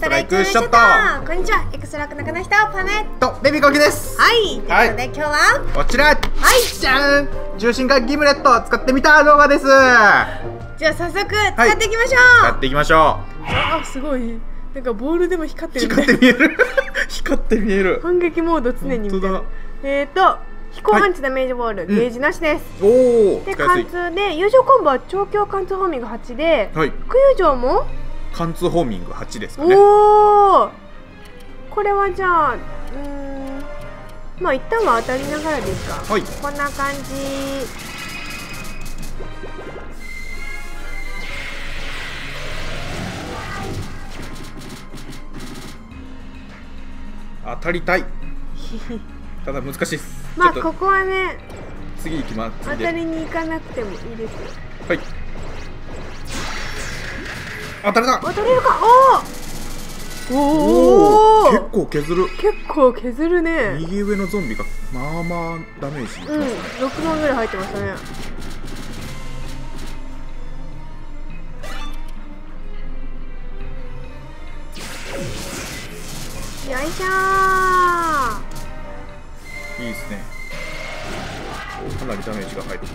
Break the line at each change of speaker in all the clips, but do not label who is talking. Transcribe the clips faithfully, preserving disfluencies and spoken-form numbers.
トライクショット。
こんにちは、エクストラク中の人、パメ
とベビーコキです。
はい、ということで今日は
こちら、はいじゃん、重心化ギムレットを使ってみた動画です。じゃ
あ早速使っていきましょう。
使っていきましょう。
あ、すごい、なんかボールでも光ってる、
光って見える光って見える。
反撃モード常にみたいな。えーと飛行パンチダメージボール、ゲージなしです。
おお、
で貫通で友情コンボは調教貫通ホーミングはちで、副友情も
貫通ホーミングはちですかね。
おお、これはじゃあ、うーん、まあ一旦は当たりながらですか。はい、こんな感じ。
当たりたいただ難しいです。
まあここはね、
次行きます。
当たりに行かなくてもいいですよ。
はい、当たれた。
当たれるか。お
おお、結構削る。
結構削るね。
右上のゾンビがまあまあダメージいきますね。
うん、ろくまんぐらい入ってましたね。よいしょー。
いいですね。かなりダメージが入る。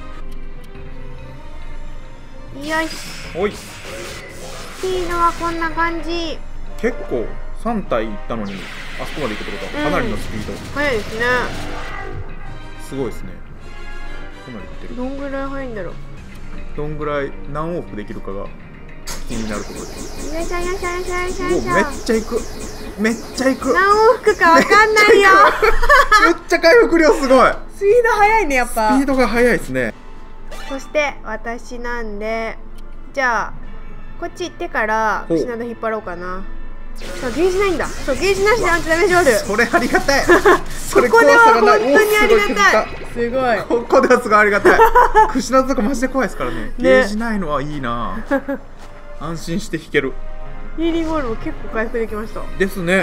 よし。
おい。
スピードはこんな感じ。
結構さん体いったのにあそこまで行くってことはかなりのスピード、うん、
速いですね。
すごいですね。かなりいってる。
どんぐらい速いんだろう。
どんぐらい何往復できるかが気になるところです。
よいしょよいしょよいしょよいしょよいしょ。
めっちゃいく。めっちゃいく。
何往復かわかんないよ
めっちゃ回復量すごい。
スピード速いね、やっぱ。
スピードが速いですね。
そして私なんで、じゃあこっち行ってから串など引っ張ろうかな。そう、ゲージないんだ。そう、ゲージなしでアンチダメージある。
それありがたい。
それこでは本当にありがたい。すごい。
ここではすごいありがたい。串などとかマジで怖いですからね。ゲージないのはいいな。安心して引ける。
ヒーリングボールも結構回復できました。
ですね。うん。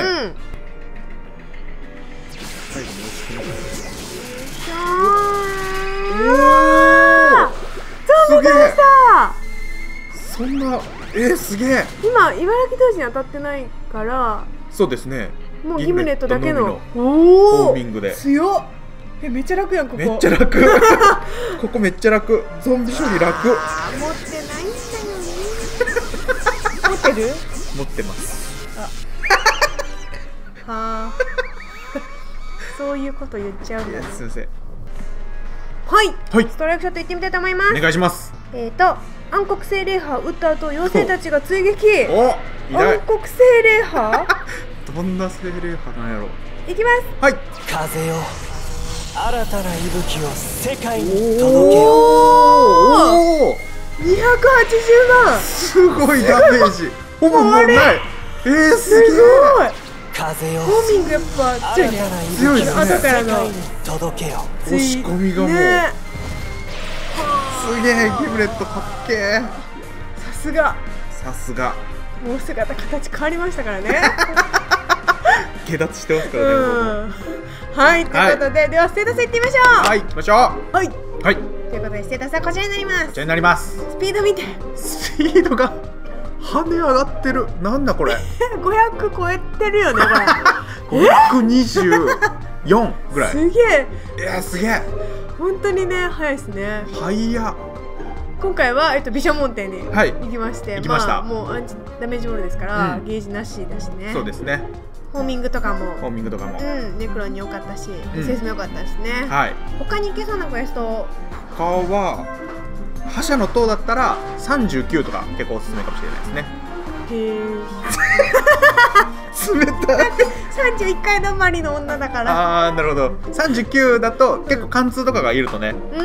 うわー、ゾンビ倒した。
そんな、えー、すげえ。
今茨城同士に当たってないから。
そうですね。
もうギムレットだけの
ホーミングで
強っ。え、めっちゃ楽やん、ここ。
めっちゃ楽。ここめっちゃ楽。ゾンビ処理楽。
あー、持ってないんだよね。持ってる？
持ってます。
あはあ。そういうこと言っちゃうんだ。
すみません。
はい、
はい、
ストライクショット行ってみたいと思います。
お願いします。
えっと暗黒精霊派を撃った後、妖精たちが追撃。
お、
暗黒精霊派
どんな精霊派なんやろ。
いきます。
はい。
風よ、新たな息吹を世界に届けよ。
おお、にひゃくはちじゅうまん。
すごいダメージ。ほぼもうない。えー、すげえ。
風よ、
ホーミングやっぱ強いね。
強いですね。
後からの
届けよ。
押し込みがもう、ね、すげえ。ギムレットかっけえ。
さすが。
さすが。
もう姿形変わりましたからね。
下脱してますからね。
はい、ということで、はい、ではステータスいってみましょう。
はい、行きましょう。
はい
はい。
ということでステータスはこちらになります。
こちらになります。
スピード見て。
スピードが跳ね上がってる。なんだこれ。
ごひゃく超えてるよね、
これ。ごひゃくにじゅうよんぐらい。
すげえ。
いや、すげえ。
本当にね、早いですね。
早っ。
今回は、えっと、毘沙門天に行きまして、
行きました。
もうアンチダメージボールですから、ゲージなしだしね。
そうですね。
ホーミングとかも、
ホーミングとかも、
うん、ネクロンに良かったし、エスエスも良かったですね。
はい。
他に行けそうなクエスト。
他は覇者の塔だったらさんじゅうきゅうとか結構おすすめかもしれないですね。
へえ。
冷たい。
さんじゅういっかい止まりの女だから。
ああ、なるほど。さんじゅうきゅうだと結構貫通とかがいるとね、
うん、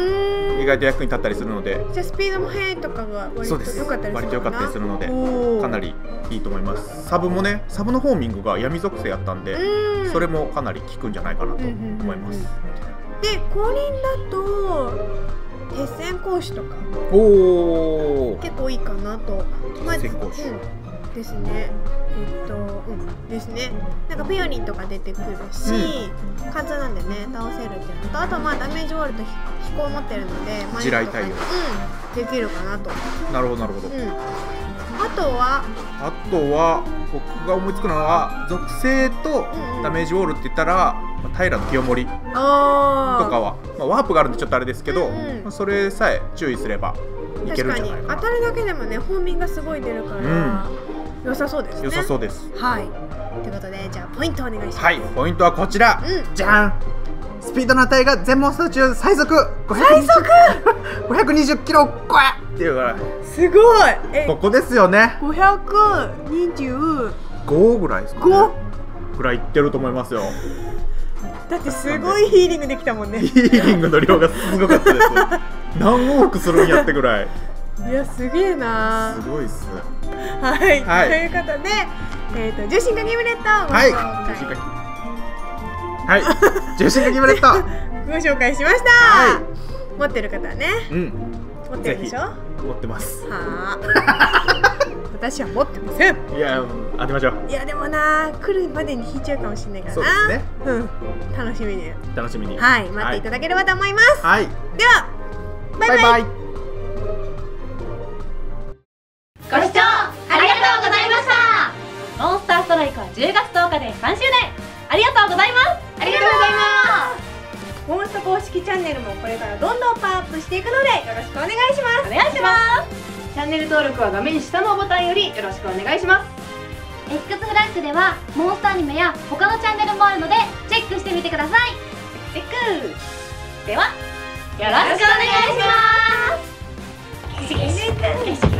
意外と役に立ったりするので。
じゃあスピードも速いとかが割と良かったりする。
割と良かったりするので、かなりいいと思います。サブもね、サブのホーミングが闇属性やったんで、うん、それもかなり効くんじゃないかなと思います。
で、降臨だと鉄線講師とか
お
結構いいかなと。
鉄線講師、
うん、ですね。えっと、うんですね。なんかピオリンとか出てくるし、うん、貫通なんでね倒せるっていうのと、あとまあダメージウォールと飛行を持ってるので
地雷対応、
うん、できるかなと。
なるほどなるほど。
うん、あとは
あとは僕が思いつくのは属性とダメージウォールって言ったら、まあ、平清盛とかは、まあ、ワープがあるんでちょっとあれですけど、うんうん、まあ、それさえ注意すればいけるんじゃないかな。
確かに当たるだけでもねホーミンがすごい出るから、うん、良さそうですね。
良さそうです。
はい、ということでじゃあポイントお願いします。
はい、ポイントはこちら、うん、じゃん。スピードの値が全モンスター中最速
最速
ごひゃくにじゅっキロ超えっていうから
すごい。え
ここですよね。
ごひゃくにじゅう
ごぐらいですかね。ごぐらいいってると思いますよ。
だってすごいヒーリングできたもんね。
ヒーリングの量がすごかったです何往復するんやってぐらい。
いやすげえな。
すごいっす。
はい、はい、ということで、えーと重心化ギムレットをご紹介、はい
はい、重心化ギムレット
ご紹介しました、はい、持ってる方はね、うん、持ってるでしょ。
持ってます。
はあ私は持ってません。
いや当てましょう。
いやでもな来るまでに引いちゃうかもしれないからな。
そうですね、
うん、楽しみに
楽しみに
はい待っていただければと思います。
はい、
ではバイバイ、バイバイ。
ご視聴ありがとうございました。モンスターストライカーじゅうがつとおかでさんしゅうねんありがとうございます。ありがとうございます。
モンスト公式チャンネルもこれからどんどんパワーアップしていくのでよろしくお願いします。
お願いします。チャンネル登録は画面下のボタンよりよろしくお願いします。
X フラッグではモンスターアニメや他のチャンネルもあるのでチェックしてみてください。
チェックではよろしくお願いします。